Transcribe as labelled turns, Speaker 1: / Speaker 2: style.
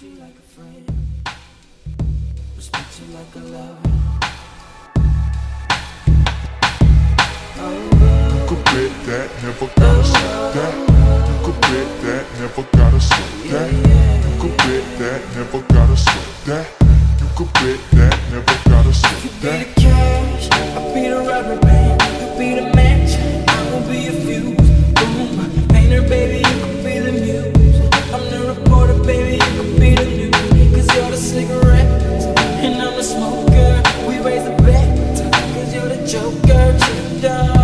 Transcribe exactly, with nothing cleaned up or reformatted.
Speaker 1: you like a friend, respect you like a lover.
Speaker 2: You could bet that, never gotta sweat that. You could bet that, never gotta sweat that. You could bet that, never gotta sweat that. You could bet that, never gotta sweat
Speaker 1: You
Speaker 2: that.
Speaker 1: be the cash, I'll be the rubber band. You be the match, I will be a fuse. Boom, painter, baby, you could be the muse. I'm the reporter, baby, you could be the news. Cause you're the cigarette, and I'm the smoker. We raise the bet, cause you're the joker, chill down.